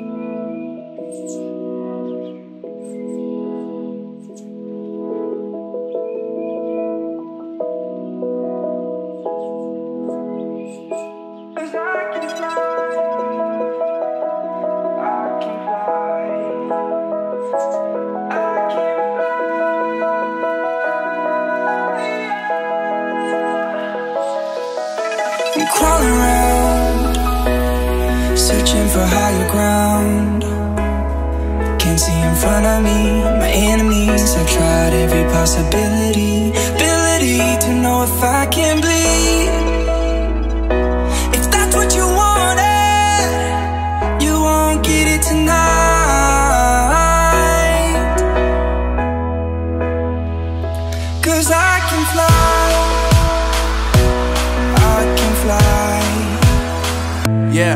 I'm crawling around, searching for higher ground. Can't see in front of me, my enemies. I've tried every possibility, ability to know if I can bleed. If that's what you wanted, you won't get it tonight. 'Cause I can fly, I can fly. Yeah.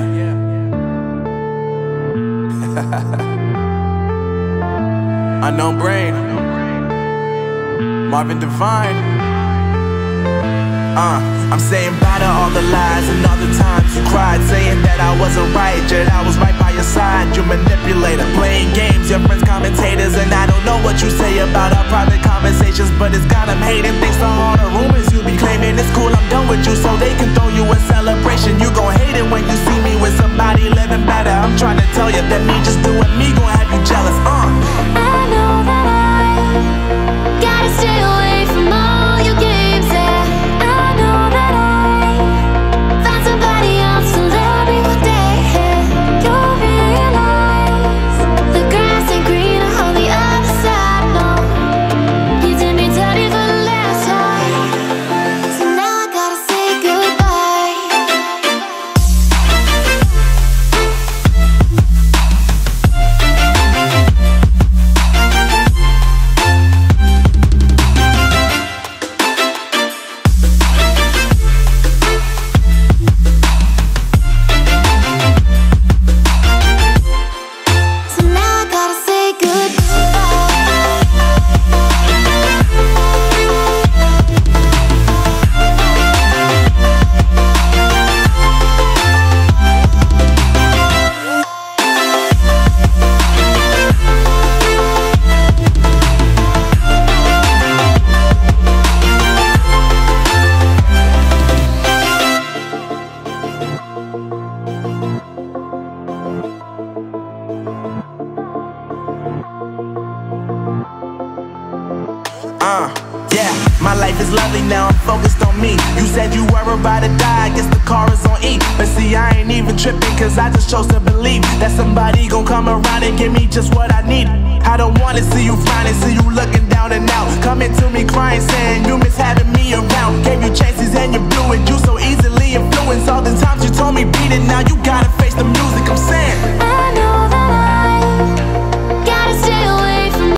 Unknown Brain, Marvin Divine. I'm saying bye to all the lies and all the times you cried, saying that I wasn't right, yet I was right by your side. You manipulator, playing games, your friends commentators, and I don't know what you say about our private conversations, but it's got them hating. Thanks to all the rumors you be claiming. It's cool, I'm done with you, so they can throw you a celebration. You gon' hate it when you see me with somebody living better. I'm trying to tell you that me just doing me gon' have you jealous. I know that I gotta stay away from all your games, yeah. I know that I found somebody else to love me one day. You'll realize the grass ain't greener on the other side, no. You did me dirty for the last time, so now I gotta say goodbye. So now I gotta say Yeah, my life is lovely now, I'm focused on me. You said you were about to die, I guess the car is on E. But see, I ain't even tripping, cause I just chose to believe that somebody gon' come around and give me just what I need. I don't wanna see you frowning, see you looking down and out, coming to me crying, saying you miss having me around. Gave you chances and you blew it, you so easily influenced. All the times you told me beat it, now you gotta